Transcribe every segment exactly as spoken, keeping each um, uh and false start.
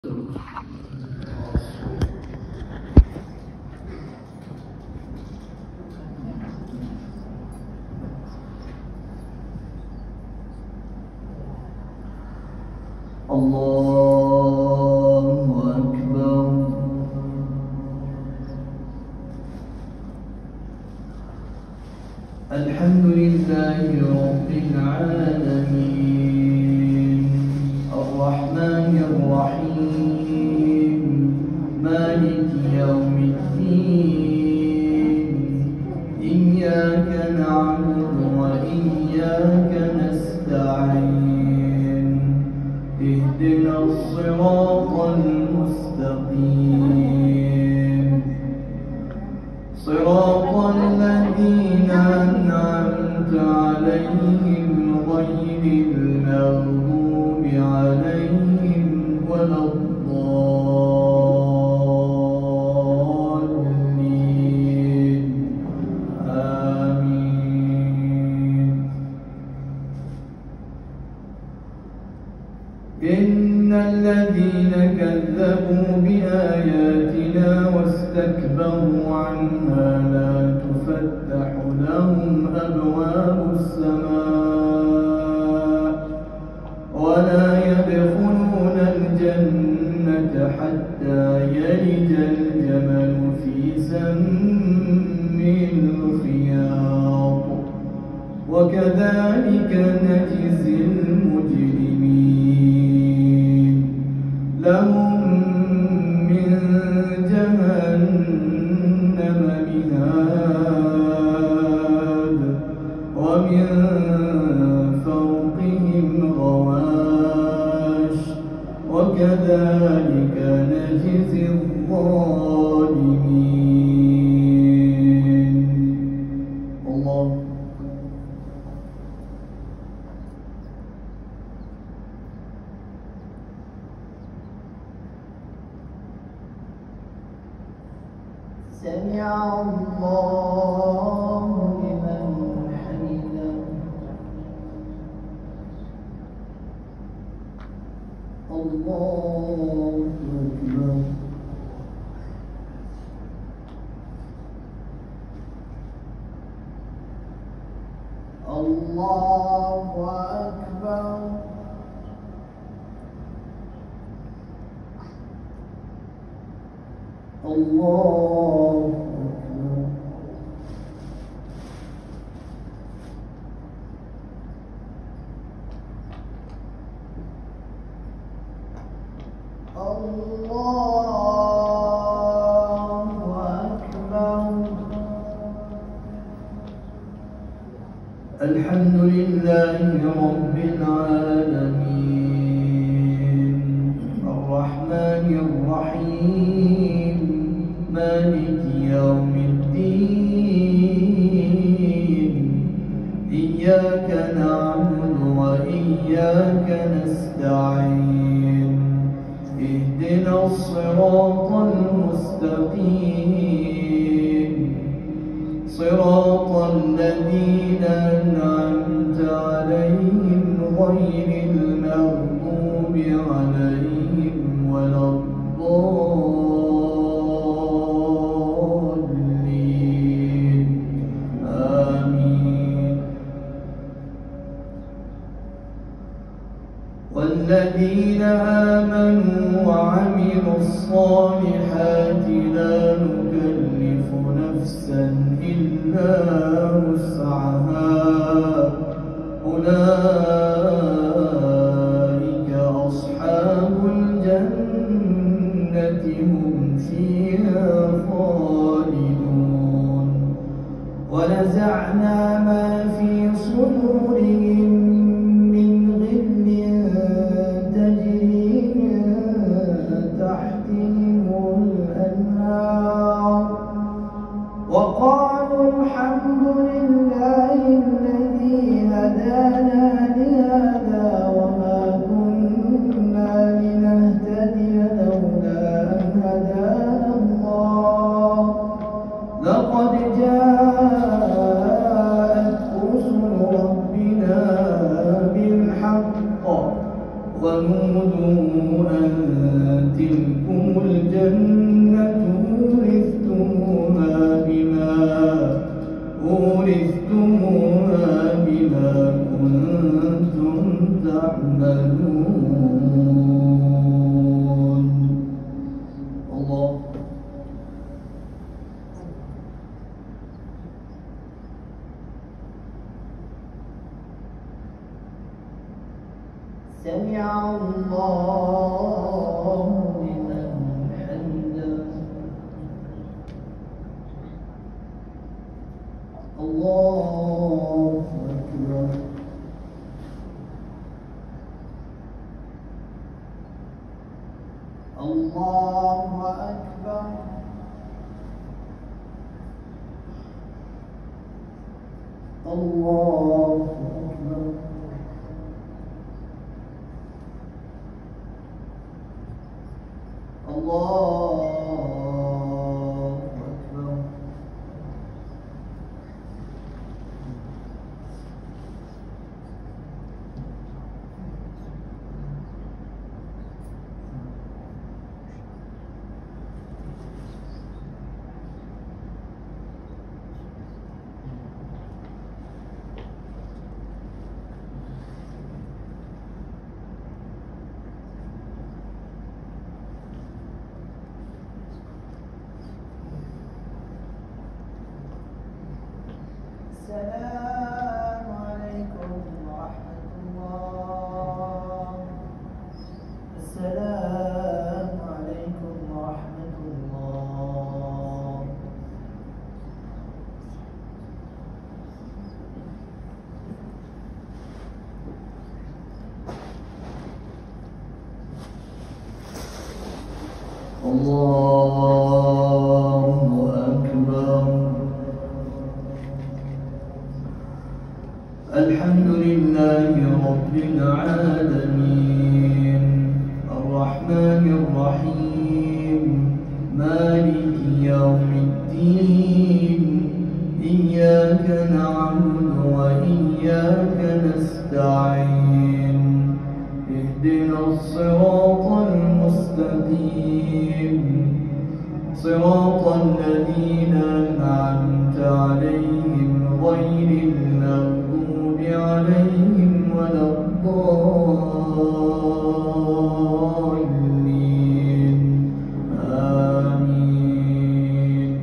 الله أكبر. الحمد لله رب العالمين الرحمن الرحيم مالك يوم الدين إياك نعبد وإياك نستعين اهدنا الصراط المستقيم صراط الذين أنعمت عليهم غير المغضوب عليهم ولا الضالين آمين. إن الذين كذبوا بآياتنا واستكبروا عنها لا تفتح لهم أبواب السماء ولا يدخلون الجنة حتى يلج الجمل في سم الخياط وكذلك نجزي المجرمين. لهم من جهنم مهاد ومن فوقهم غواش وكذلك نجزي الظالمين. الله. سمع الله لمن حمده. الله أكبر. الله أكبر. الله أكبر. الله أكبر. الحمد لله رب العالمين الرحمن الرحيم مالك يوم الدين إياك نعبد وإياك نستعين اهدنا الصراط المستقيم صراط الذين أنعمت عليهم غير المغضوب عليهم ولا الضالين آمين. والذين آمنوا وعملوا الصالحات لا نكلف نفسا إلا وسعها أولئك أصحاب الجنة هم فيها خالدون. ونزعنا ما في صدورهم من غل تجري من تحتهم الأنهار وقالوا الحمد لله الذي هدانا لهذا وما كنا لنهتدي لولا أن هدانا الله لقد جاء الله أكبر. الله أكبر. الله أكبر. السلام عليكم ورحمة الله. السلام عليكم ورحمة الله. الله أكبر. الحمد لله رب العالمين الرحمن الرحيم مالك يوم الدين إياك نعبد وإياك نستعين اهدنا الصراط المستقيم صراط الذين أنعمت عليهم غير المغضوب عليهم ولا الضالين آمين.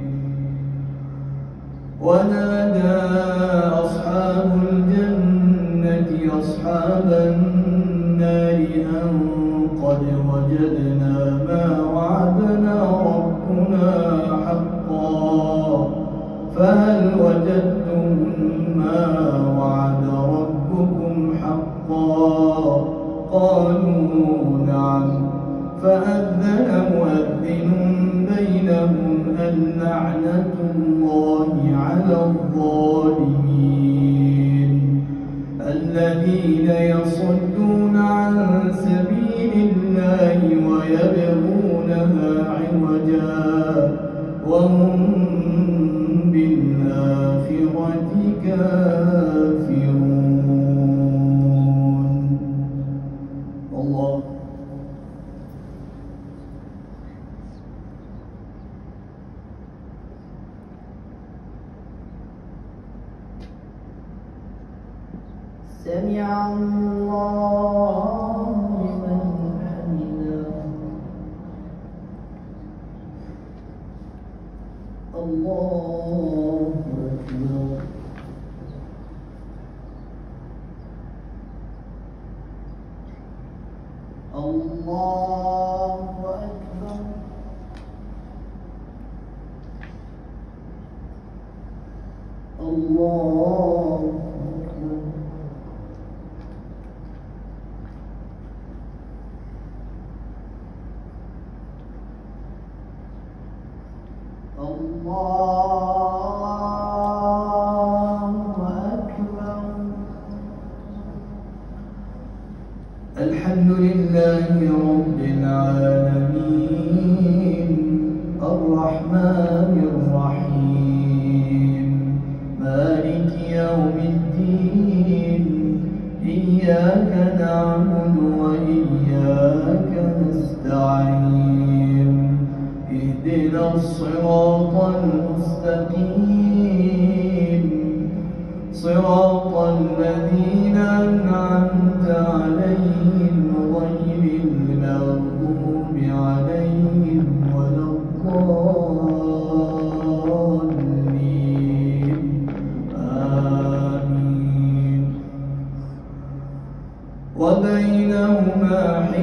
ونادى أصحاب الجنة أصحاب النار أن قد وجدنا ما وعدنا ربنا حقا فهل وجدتم ما وعد ربكم حقا قالوا نعم فأذن مؤذن بينهم اللعنة الله على الظالمين الذين يصدون عن سبيل الله ويبغونها عوجا وهم بالآخرة كافرون. الله. سمع الله لمن حمده. الله أكبر. الله أكبر. الله أكبر. الله أكبر. الحمد لله رب العالمين الرحمن الرحيم مالك يوم الدين إياك نعبد وإياك نستعين اهدنا الصراط المستقيم صراط الذين أنعمت عليهم غير المغضوب عليهم ولا الضالين آمين. وبينهما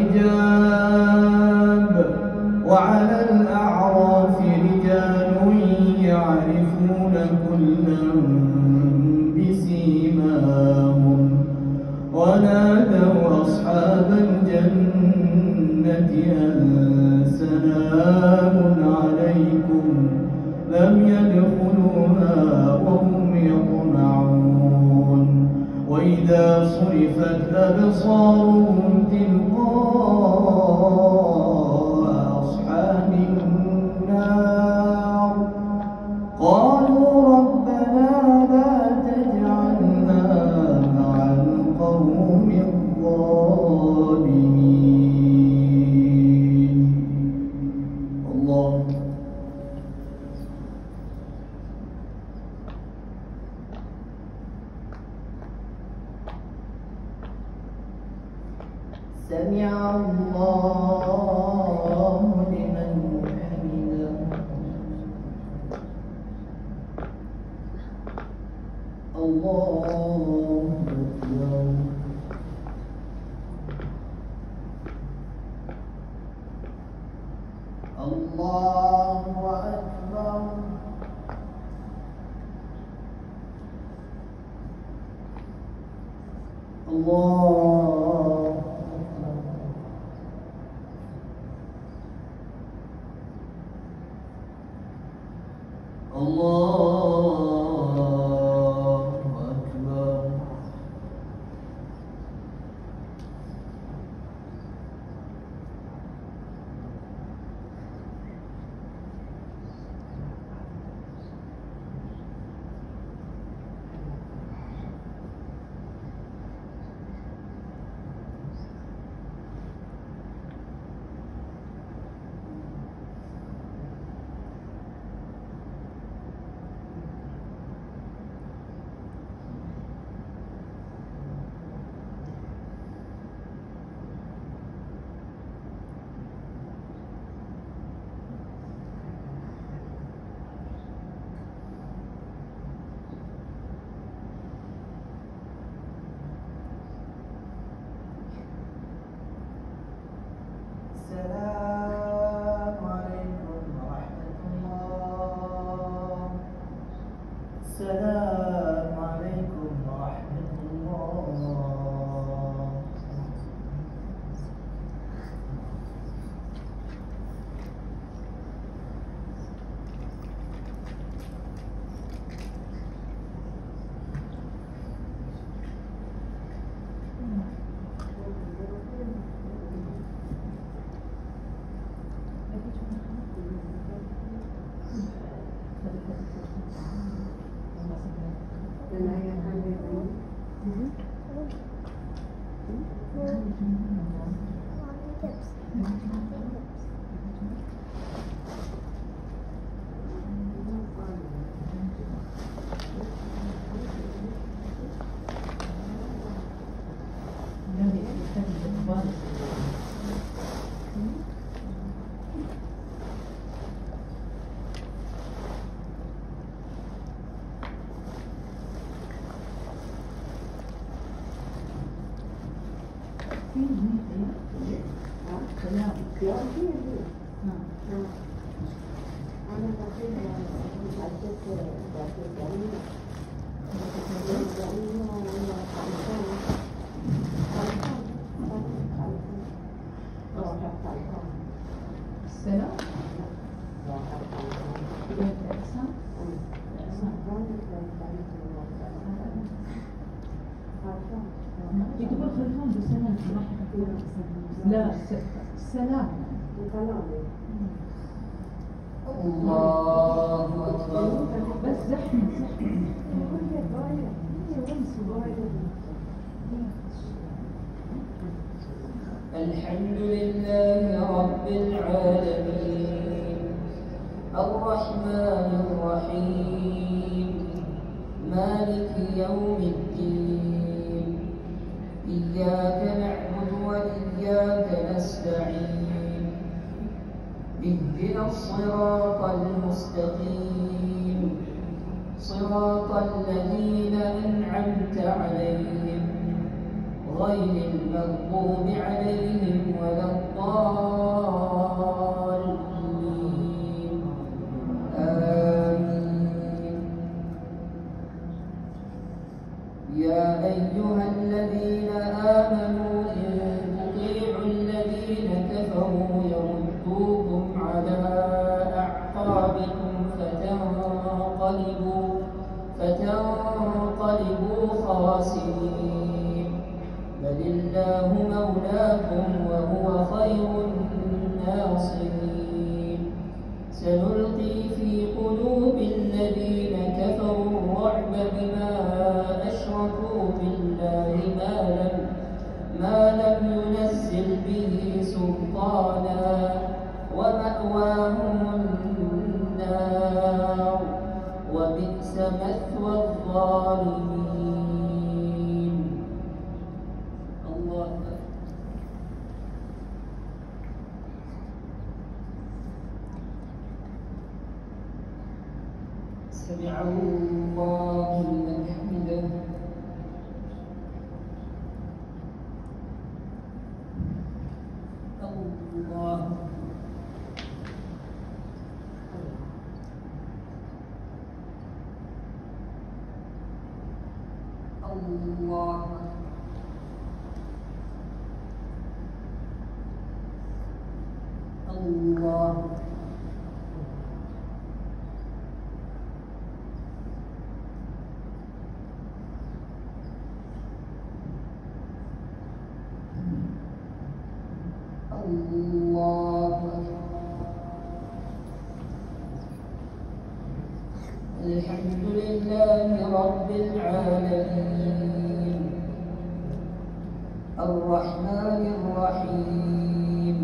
حجاب وعلى الأعراف رجال يعرفون كلا بسيماهم ونادوا أصحاب الجنة أن يدخلوها وهم يطمعون وإذا صرفت أبصارهم تلقاء أصحاب النار قالوا ربنا لا تجعلنا مع القوم الظالمين. الله. سمع الله لمن حمده. الله أكبر. الله أكبر. الله الله أكبر. السلام عليكم ورحمة الله. السلام عليكم ورحمة الله. يقول خلفهم بسلام لا سلام الله أكبر. بس زحمة الحمد لله رب العالمين الرحمن الرحيم مالك يوم الدين إياك نعبد وإياك نستعين اهدنا الصراط المستقيم صراط الذين أنعمت عليهم غير المغضوب عليهم ولا الضالين آمين. يا أيها الذين آمنوا إن تطيعوا الذين كفروا يردوكم على أعقابكم فتنقلبوا هداكم وهو خير الناصرين سنلقي في قلوب الذين كفروا الرعب بما أشركوا بالله ما لم ما لم ينزل به سلطانا ومأواهم النار وبئس مثوى الظالمين. الله أكبر. سمع الله لمن حمده. الله الله الله الله الحمد لله رب العالمين الرحمن الرحيم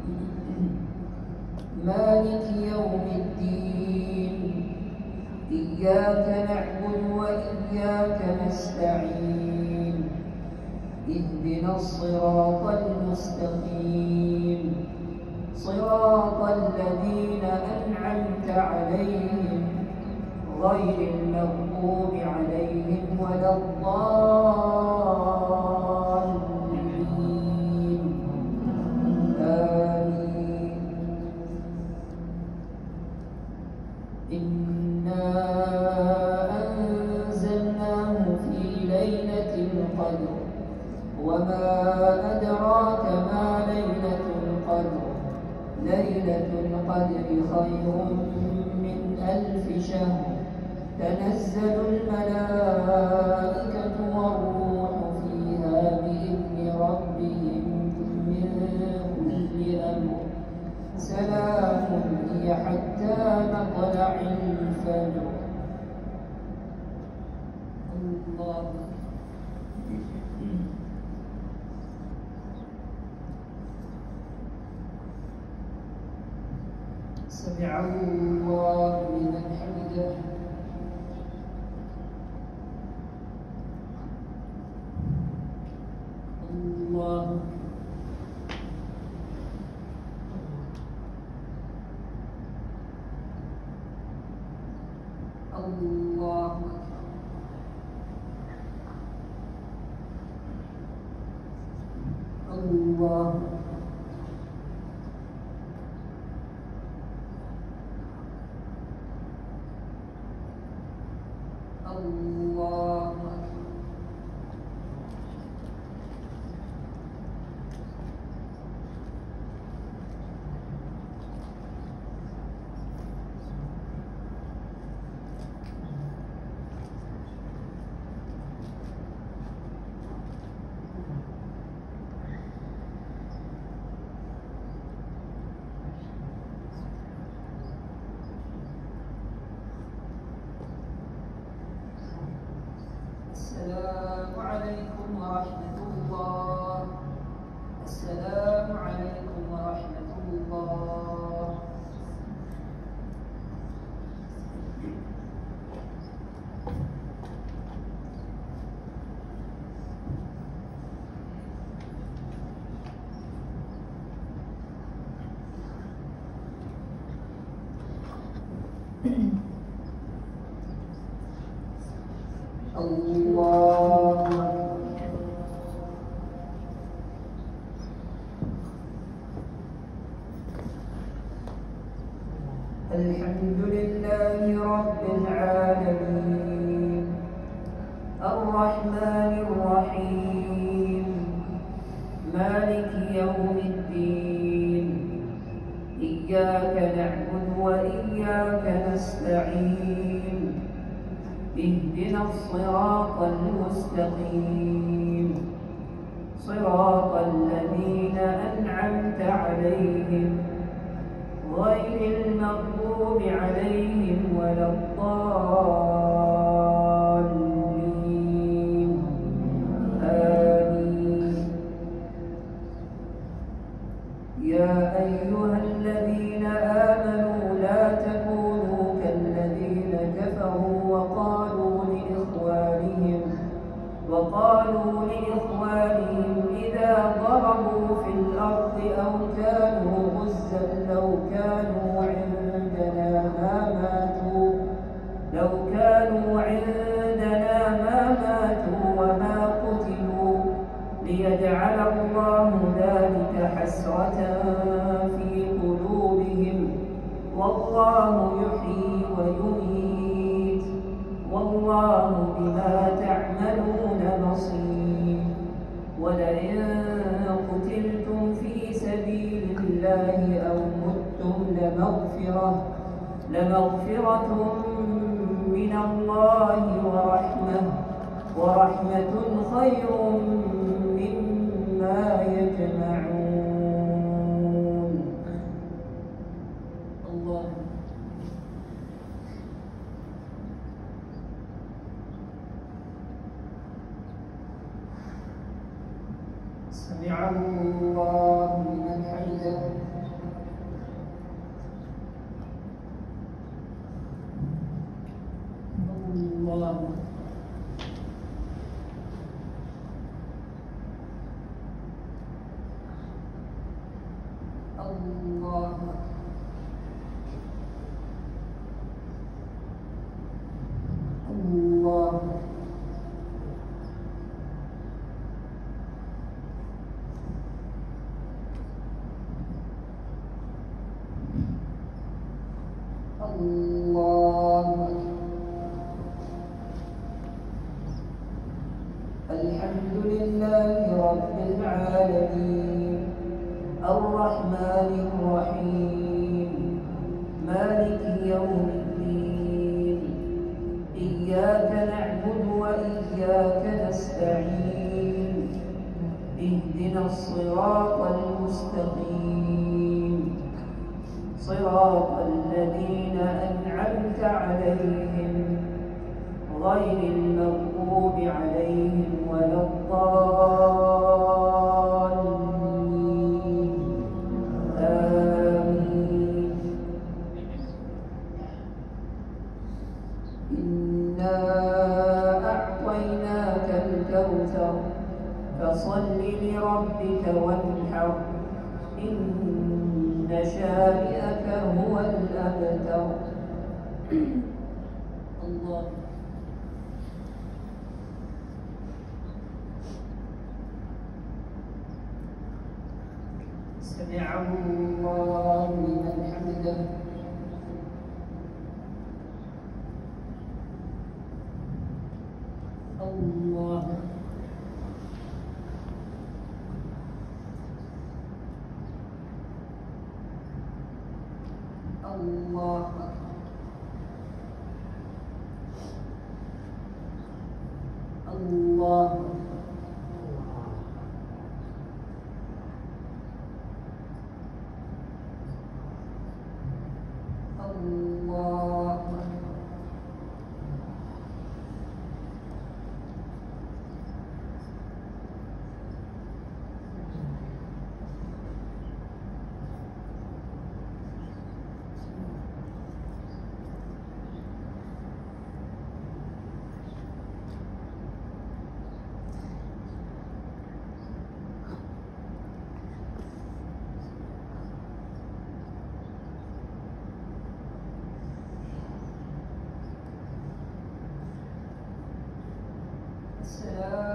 مالك يوم الدين إياك نعبد وإياك نستعين اهدنا الصراط المستقيم صراط الذين أنعمت عليهم غير المغضوب عليهم ولا الضالين آمين. إنا أنزلناه في ليلة القدر وما أدراك ما ليلة القدر ليلة القدر خير من ألف شهر تنزل الملائكة والروح فيها بإذن ربهم من كل أمر سلام هي حتى مطلع الفجر. الله سمع الله لمن حمده. الله الله الله الله السلام عليكم ورحمة الله. السلام عليكم ورحمة الله. الله الحمد لله رب العالمين الرحمن الرحيم مالك يوم الدين إياك نعبد وإياك نستعين اهدنا الصراط المستقيم صراط الذين أنعمت عليهم غير المغضوب عليهم ولا الضالين آمين. يا أيها الذين آمنوا لا تكونوا كالذين كفروا وقالوا لإخوانهم وقالوا لإخوانهم إذا ضربوا في الأرض أو كانوا غزا لو كانوا عندنا ما ماتوا لو كانوا عندنا ما ماتوا وما قتلوا ليجعل الله ذلك حسرة في قلوبهم والله يحيي ويميت والله بما تعملون بصير. ولئن قتلتم في سبيل الله أو متم لمغفرة لمغفرة من الله ورحمة ورحمة خير مما يجمعون. الله سمع الله لمن حمده. الله الله الله الله. الحمد لله رب العالمين الرحمن الرحيم مالك يوم الدين إياك نعبد وإياك نستعين اهدنا الصراط المستقيم صراط الذين أنعمت عليهم غير المغضوب عليهم ولا الضالين آمين. إنا أعطيناك الكوثر فصل لربك وانحر إن شانئك هو الأبتر. الله سمع الله لمن حمده. الله الله الله الله السلام